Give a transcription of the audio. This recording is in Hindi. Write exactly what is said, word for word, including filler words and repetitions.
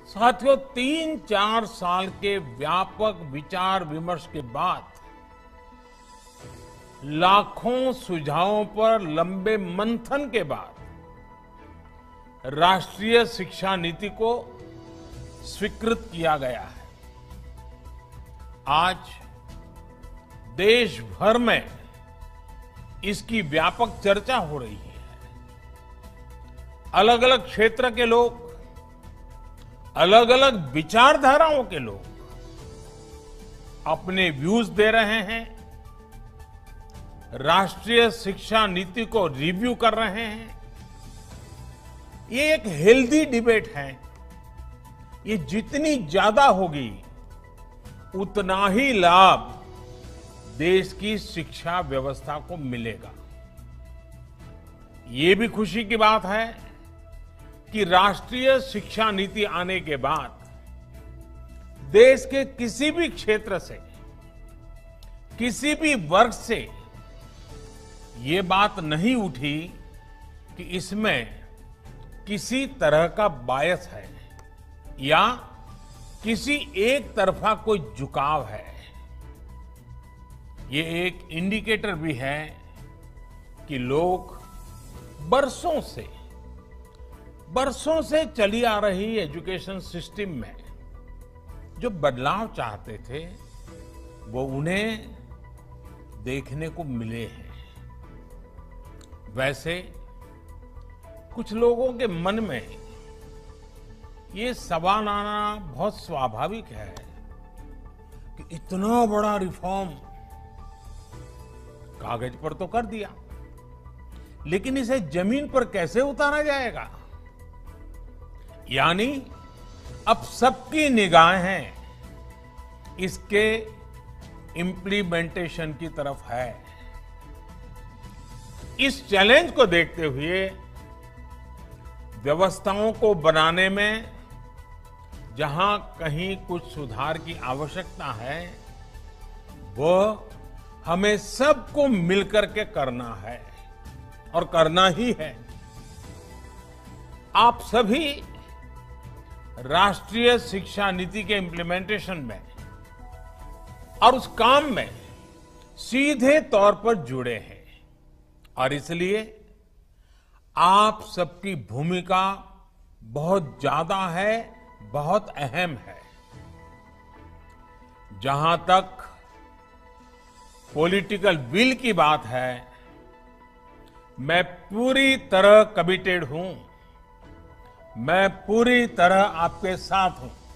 साथियों, तीन चार साल के व्यापक विचार विमर्श के बाद लाखों सुझावों पर लंबे मंथन के बाद राष्ट्रीय शिक्षा नीति को स्वीकृत किया गया है। आज देश भर में इसकी व्यापक चर्चा हो रही है। अलग अलग क्षेत्र के लोग, अलग अलग विचारधाराओं के लोग अपने व्यूज दे रहे हैं, राष्ट्रीय शिक्षा नीति को रिव्यू कर रहे हैं। ये एक हेल्दी डिबेट है। ये जितनी ज्यादा होगी उतना ही लाभ देश की शिक्षा व्यवस्था को मिलेगा। ये भी खुशी की बात है कि राष्ट्रीय शिक्षा नीति आने के बाद देश के किसी भी क्षेत्र से, किसी भी वर्ग से ये बात नहीं उठी कि इसमें किसी तरह का बायस है या किसी एक तरफा कोई झुकाव है। ये एक इंडिकेटर भी है कि लोग बरसों से बरसों से चली आ रही एजुकेशन सिस्टम में जो बदलाव चाहते थे वो उन्हें देखने को मिले हैं। वैसे कुछ लोगों के मन में ये सवाल आना बहुत स्वाभाविक है कि इतना बड़ा रिफॉर्म कागज पर तो कर दिया, लेकिन इसे जमीन पर कैसे उतारा जाएगा। यानी अब सबकी निगाहें इसके इम्प्लीमेंटेशन की तरफ है। इस चैलेंज को देखते हुए व्यवस्थाओं को बनाने में जहां कहीं कुछ सुधार की आवश्यकता है, वो हमें सबको मिलकर के करना है और करना ही है। आप सभी राष्ट्रीय शिक्षा नीति के इम्प्लीमेंटेशन में और उस काम में सीधे तौर पर जुड़े हैं और इसलिए आप सबकी भूमिका बहुत ज्यादा है, बहुत अहम है। जहां तक पॉलिटिकल विल की बात है, मैं पूरी तरह कमिटेड हूं। मैं पूरी तरह आपके साथ हूं।